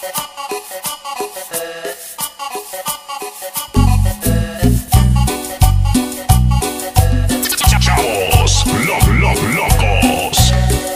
Locos.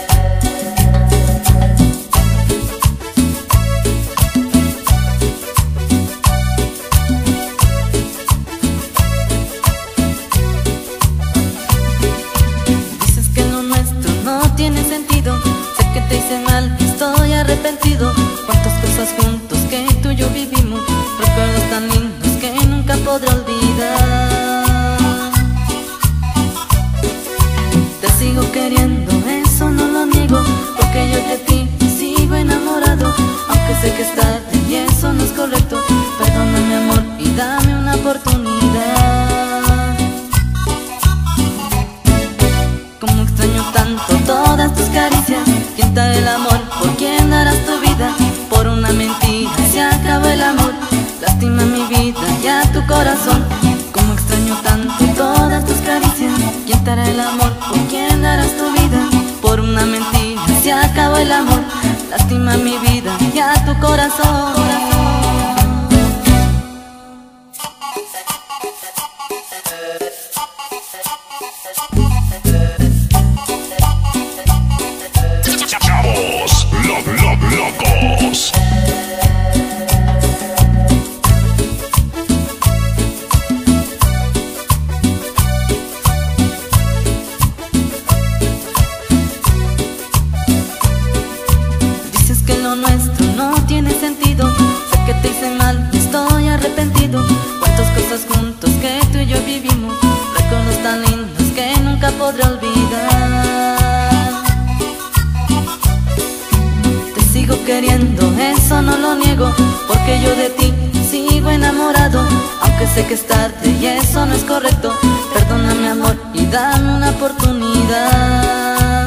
Dices que lo nuestro no tiene sentido. Sé que te hice mal, estoy arrepentido. Cuántas cosas juntos que tú y yo vivimos, recuerdos tan lindos que nunca podré olvidar. Te sigo queriendo, eso no lo niego, porque yo de ti sigo enamorado. Aunque sé que es tarde y eso no es correcto, perdóname amor y dame una oportunidad. Como extraño tanto todas tus caricias. ¿Quién te hará el amor? ¿Por quién darás tu vida? Por una mentira se acabó el amor. Lástima mi vida y a tu corazón. Como extraño tanto todas tus caricias. ¿Quién te hará el amor? ¿Por quién darás tu vida? Por una mentira se acabó el amor. Lástima mi vida y a tu corazón. Chavos, locos. Dices que lo nuestro no tiene sentido. Sé que te hice mal, estoy arrepentido. Cuántas cosas juntos que tú y yo vivimos, recuerdos tan lindos que nunca podré olvidar. Te sigo queriendo, eso no lo niego, porque yo de ti sigo enamorado. Aunque sé que es tarde y eso no es correcto, perdóname amor y dame una oportunidad.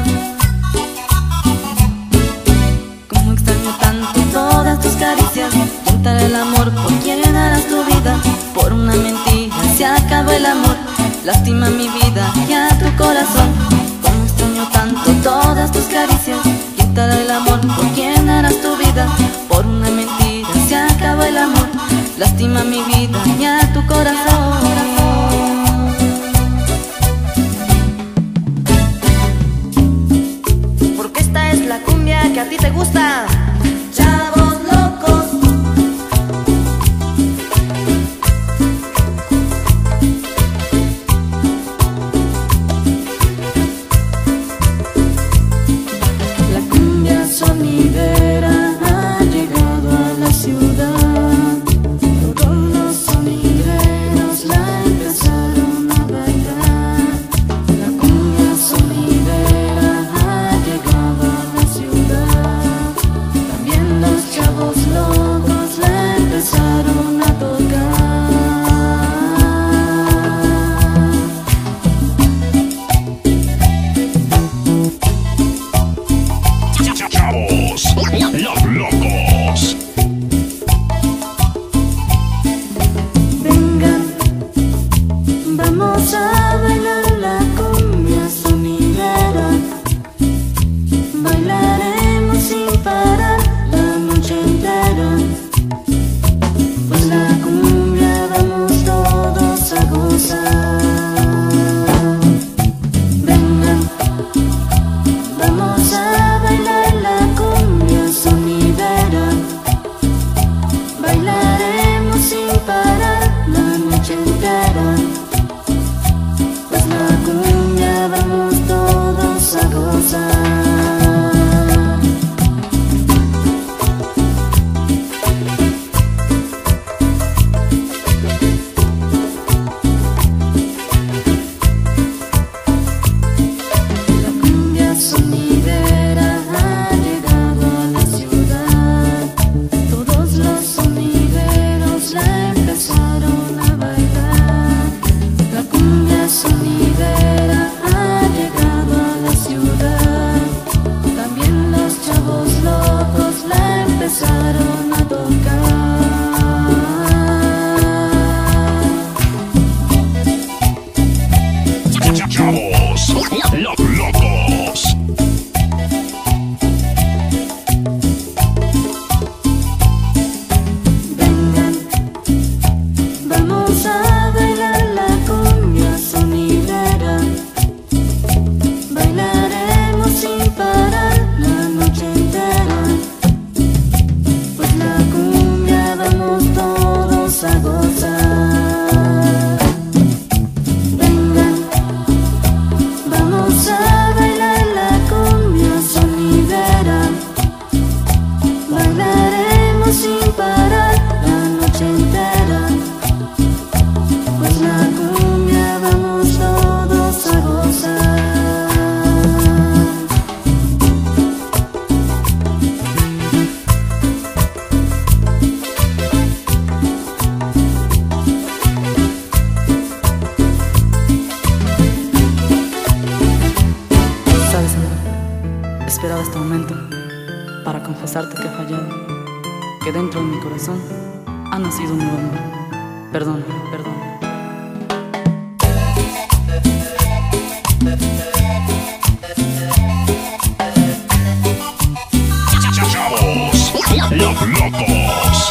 Como extraño tanto todas tus caricias. ¿Quién te hará el amor? ¿Por quién darás tu vida? Por una mentira se acabó el amor. Lástima mi vida y a tu corazón. Como extraño tanto todas tus caricias. ¿Quién te hará el amor? ¿Por quién darás tu vida? Por una mentira se acabó el amor. Lástima mi vida y a tu corazón. Porque esta es la cumbia que a ti te gusta. Chavos locos. La cumbia sonidera ha llegado a la ciudad. Todos los que dentro de mi corazón ha nacido un nuevo amor. Perdón, perdón. Chavos, los locos.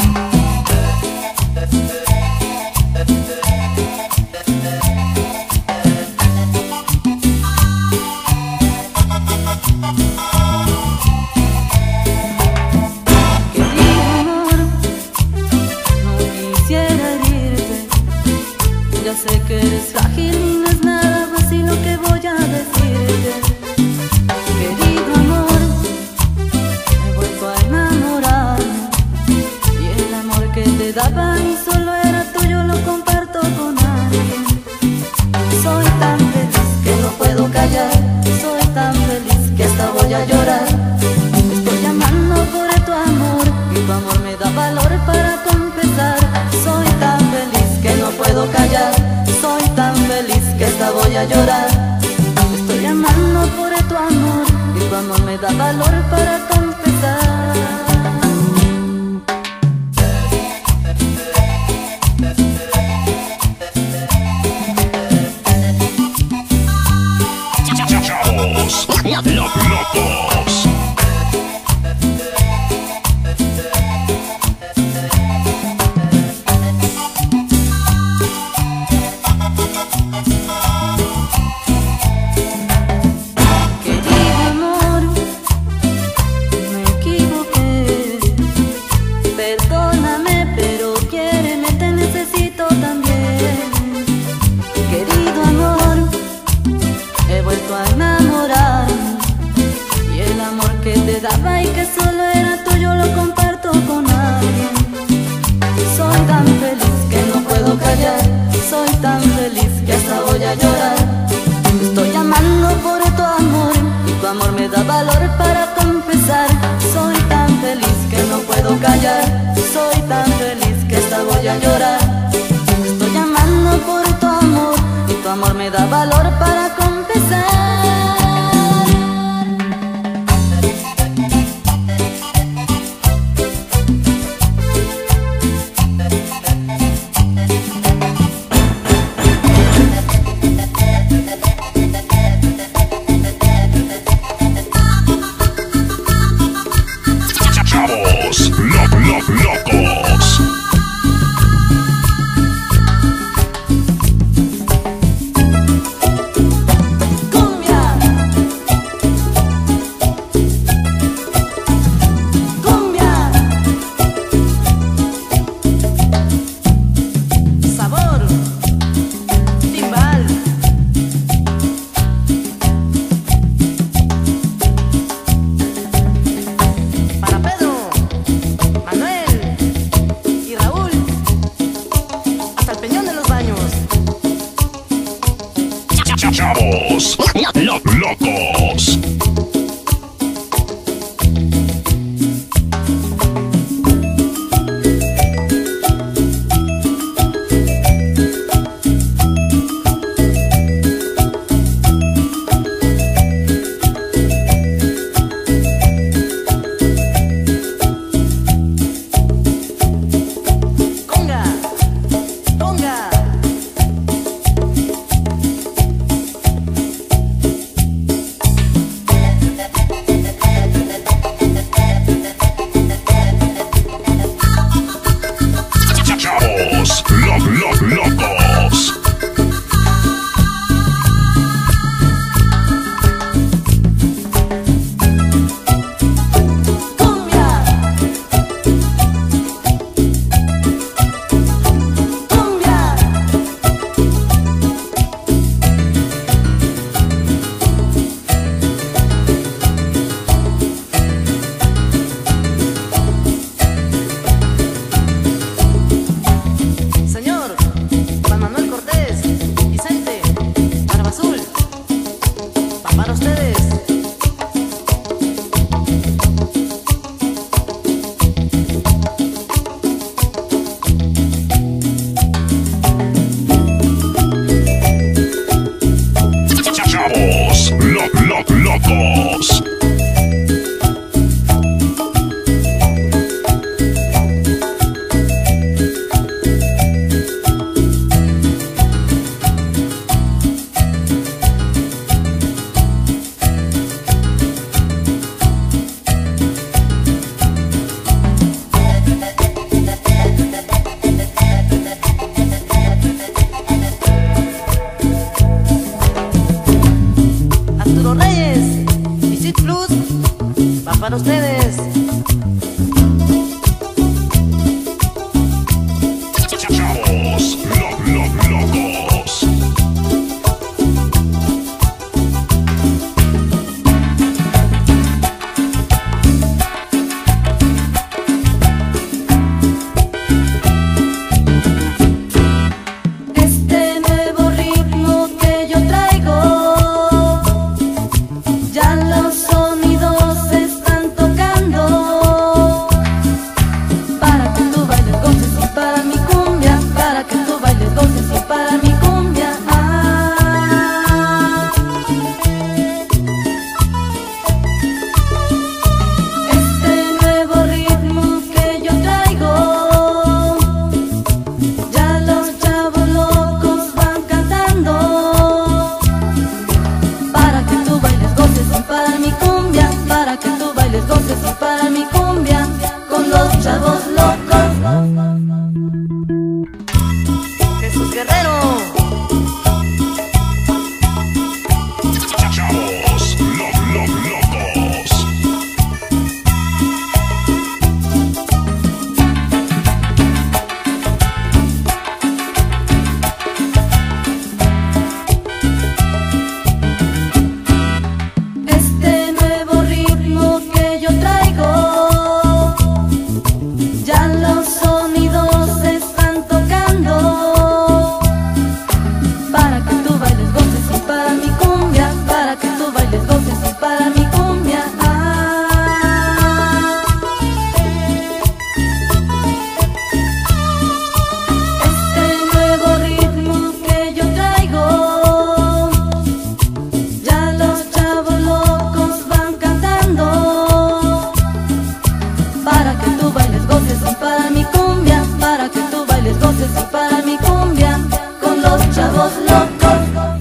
Sé que eres frágil y no es nada fácil lo que voy a decirte. Querido amor, me he vuelto a enamorar, y el amor que te daba y solo era tuyo lo comparto con alguien. Soy tan feliz que no puedo callar, soy tan feliz que hasta voy a llorar. Estoy llamando por tu amor y tu amor me da valor para confesar. Soy tan feliz que no puedo callar, soy tan feliz que hasta voy a llorar. Estoy llamando por tu amor y tu amor me da valor para confesar. Chavos, los locos. Y que solo era tuyo lo comparto con alguien. Soy tan feliz que no puedo callar, soy tan feliz que hasta voy a llorar. Estoy llamando por tu amor y tu amor me da valor para confesar. Soy tan feliz que no puedo callar, soy tan feliz que hasta voy a llorar. Estoy llamando por tu amor y tu amor me da valor para confesar. Los locos. Cumbia, cumbia, sabor, timbal. Para Pedro, Manuel, para que tú bailes, goces y para mi cumbia, para que tú bailes, goces y para mi cumbia, con los chavos locos.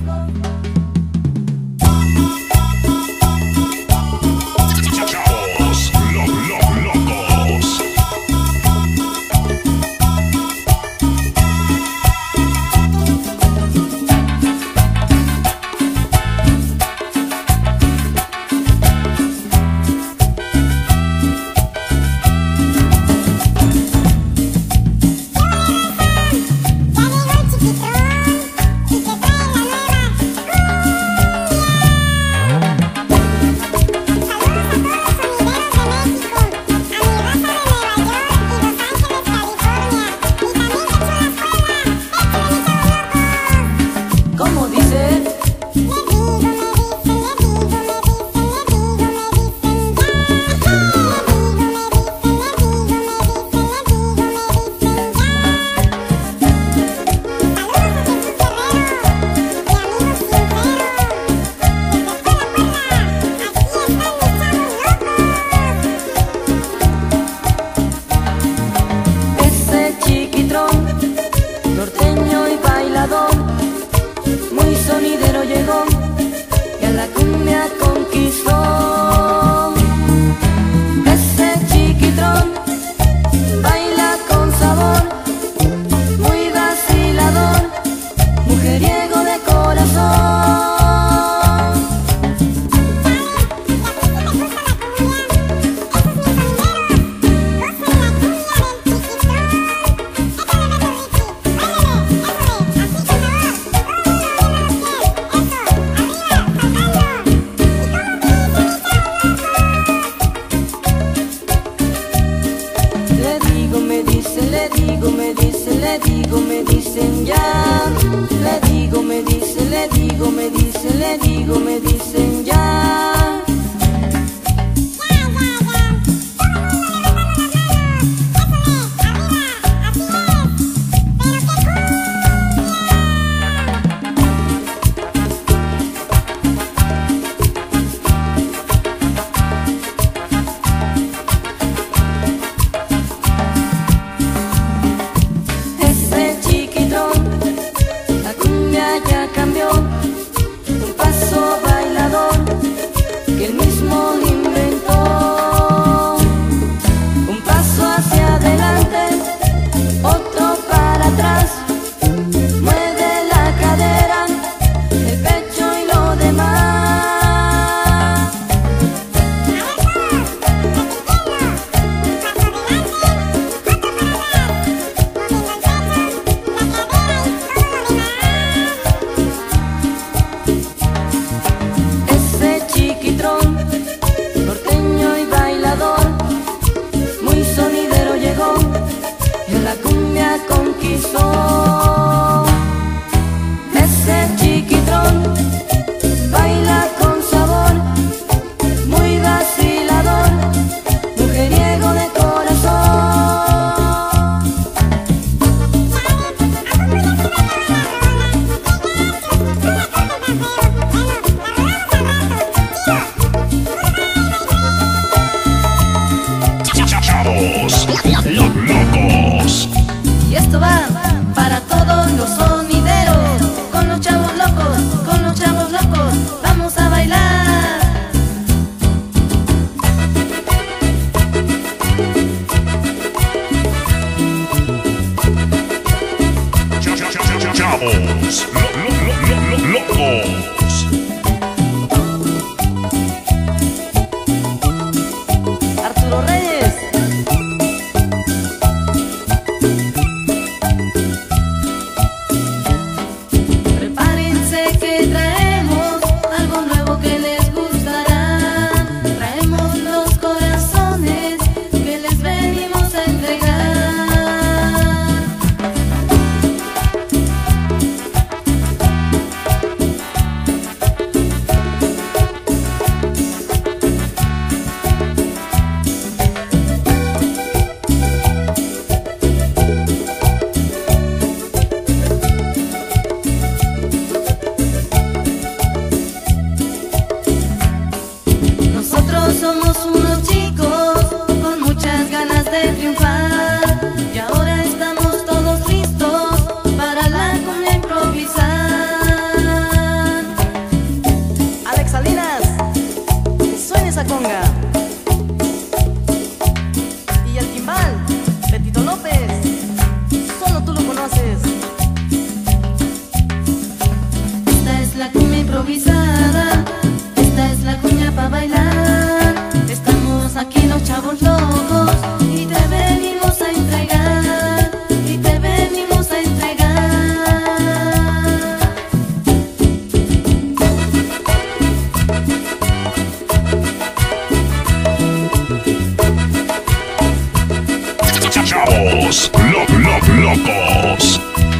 Norteño y bailador, muy sonidero llegó y a la cumbia conquistó. Ese chiquitrón baila con sabor, muy vacilador, mujeriego de corazón. Me dicen ya. Le digo, me dicen, le digo, me dicen, le digo, me dicen ya. Ya cambió, un paso bailador que él mismo inventó. Un paso hacia adelante, otro para atrás, mueve la cadera, el pecho y lo demás. Norteño y bailador, muy sonidero llegó y la cumbia conquistó. Ese chiquitrón baila con sabor, muy vacilador, mujeriego de corazón. Los locos. Y esto va para todos los sonideros, con los chavos locos, con los chavos locos, vamos a bailar. Chavos locos. Arturo Reyes. Prepárense que traemos algo nuevo que les gustará. Traemos los corazones que les venimos a entregar. Locos.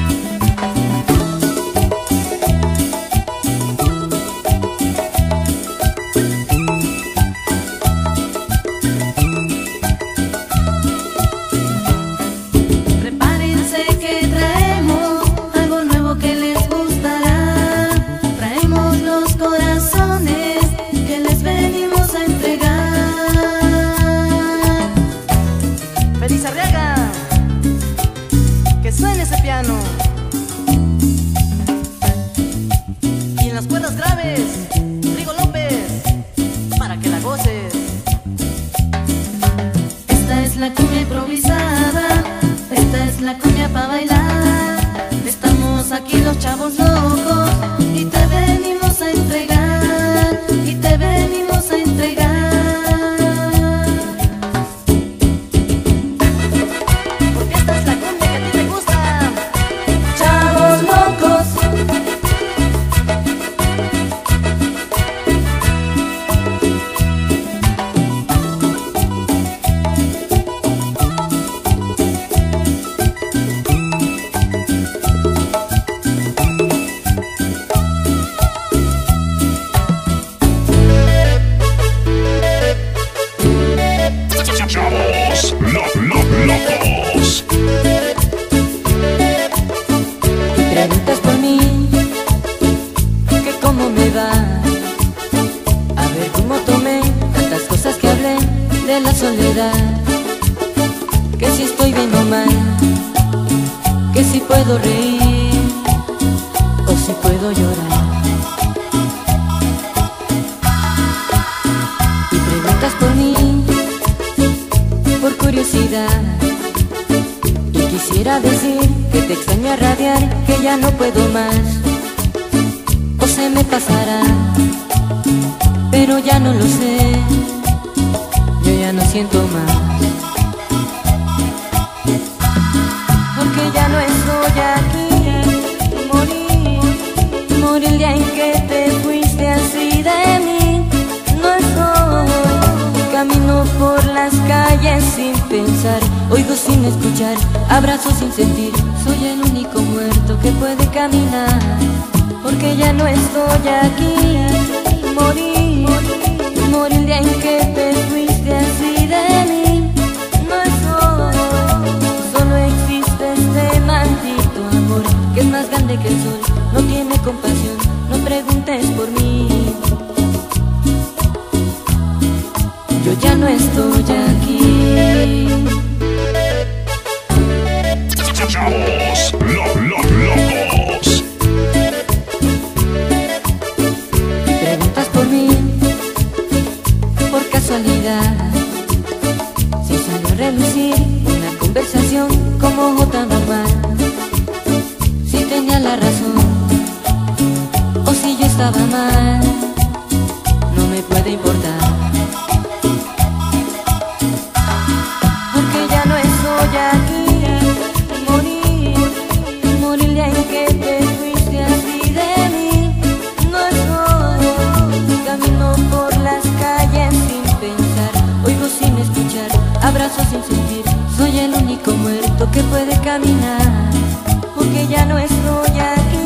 Prepárense que traemos algo nuevo que les gustará. Traemos los corazones que les venimos a entregar. Feliz Arriaga, que suene ese piano. Y en las cuerdas graves, Rigo López, para que la goces. Esta es la cumbia improvisada, esta es la cumbia para bailar. Estamos aquí los chavos locos y te venimos a entregar, y te venimos a entregar. Porque esta es la cumbia que a ti te gusta. Chavos locos. Chavos locos. Preguntas por mí, que cómo me va. A ver cómo tomé tantas cosas que hablé de la soledad. Que si estoy bien o mal, que si puedo reír o si puedo llorar. Y preguntas por mí, por curiosidad. Y quisiera decir que te extraño a radiar, que ya no puedo más, o se me pasará, pero ya no lo sé, yo ya no siento más. Porque ya no estoy aquí, morí el día en que te fuiste así de mí. No estoy, camino por las calles sin pensar, oigo sin escuchar, abrazo sin sentir. Soy el único muerto que puede caminar. Porque ya no estoy aquí, morí el día en que te fuiste así de mí. No estoy, solo existe este maldito amor que es más grande que el sol, no tiene compasión, no preguntes por mí. Yo ya no estoy aquí. Chavos locos. Preguntas por mí, por casualidad, si salió a relucir una conversación como otra normal. Si tenía la razón o si yo estaba mal, no me puede importar. Porque ya no estoy aquí, morí el día en que te fuiste así de mí. No estoy, camino por las calles sin pensar, oigo sin escuchar, abrazo sin sentir. Soy el único muerto que puede caminar. Porque ya no estoy aquí,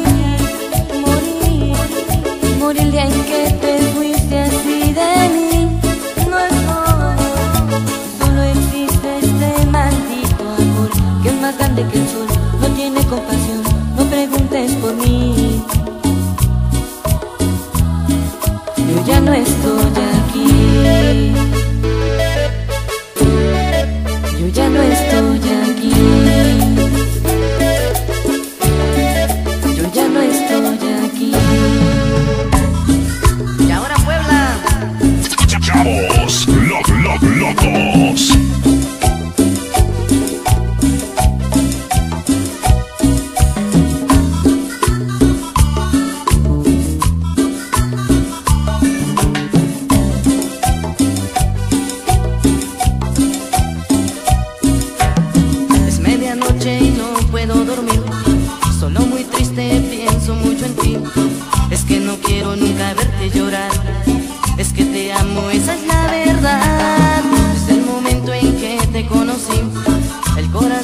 morí el día en que te fuiste así de mí. No estoy, solo existe este maldito amor que es más grande que el sol, no tiene compasión, no preguntes por mí. Yo ya no estoy aquí, yo ya no estoy aquí, yo ya no estoy aquí. Y ahora Puebla,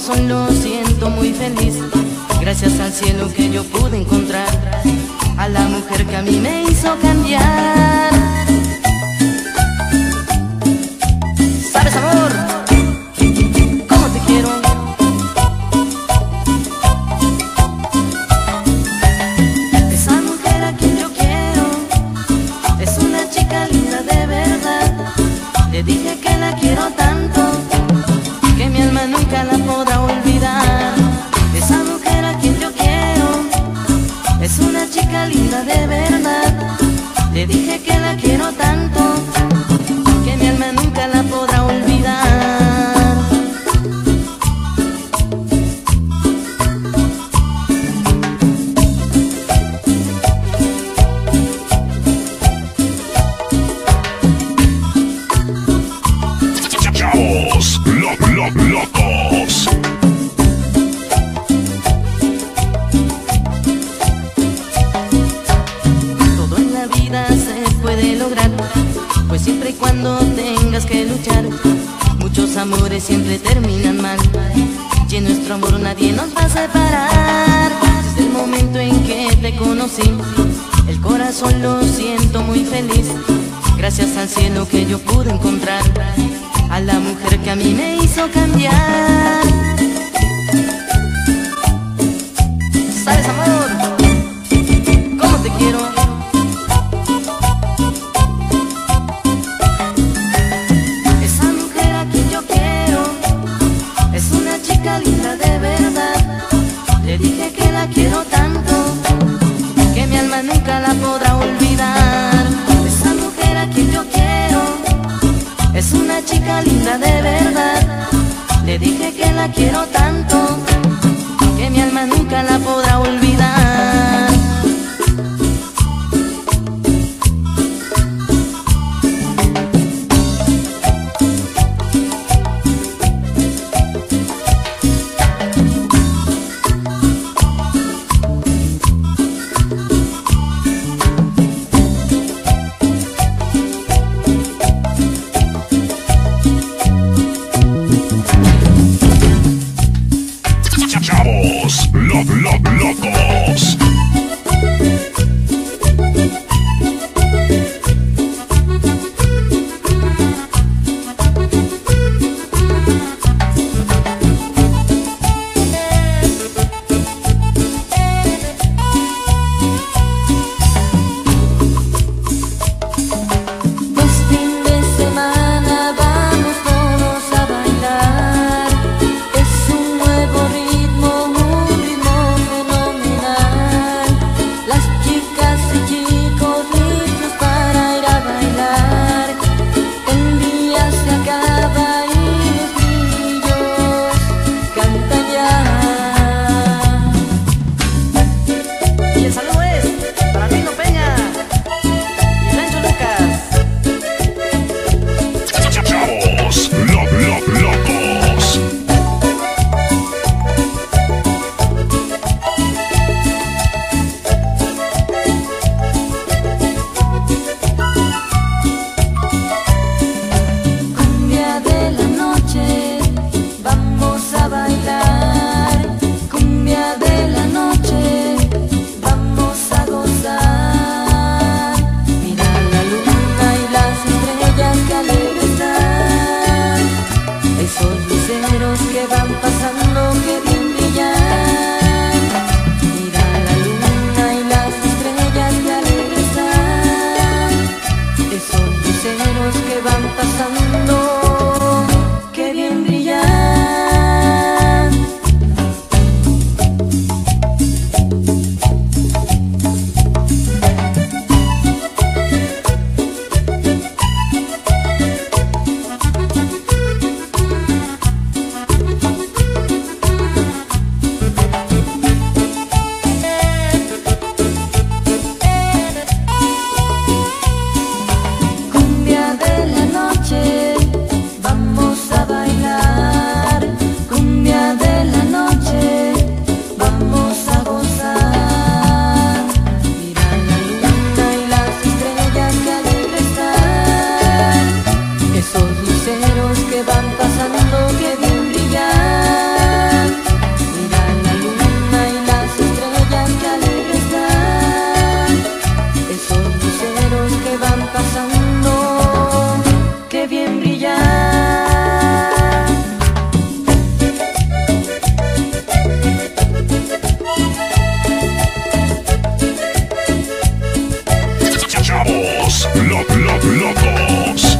corazón lo siento muy feliz, gracias al cielo que yo pude encontrar a la mujer que a mí me hizo cambiar. ¿Sabes, amor? ¿Cómo te quiero? Esa mujer a quien yo quiero es una chica linda de verdad. Le dije que la quiero tanto que mi alma nunca la podrá olvidar. Esa mujer a quien yo quiero es una chica linda de verdad. Le dije que la quiero tanto que mi alma nunca la podrá olvidar. Chavos locos. Todo en la vida se puede lograr, pues siempre y cuando tengas que luchar. Muchos amores siempre terminan mal, y en nuestro amor nadie nos va a separar. Desde el momento en que te conocí, el corazón lo siento muy feliz, gracias al cielo que yo pude encontrar a la mujer que a mí me hizo cambiar. ¿Sabes, amor? ¿Cómo te quiero? Esa mujer a quien yo quiero es una chica linda de verdad. Le dije que la quiero tanto que mi alma nunca la podrá olvidar. Esa mujer a quien yo quiero es una chica linda de verdad. Le dije que la quiero tanto que mi alma nunca la podrá olvidar. Chavos locos. Esos luceros que van pasando, que bien brillan. ya. Chavos, locos.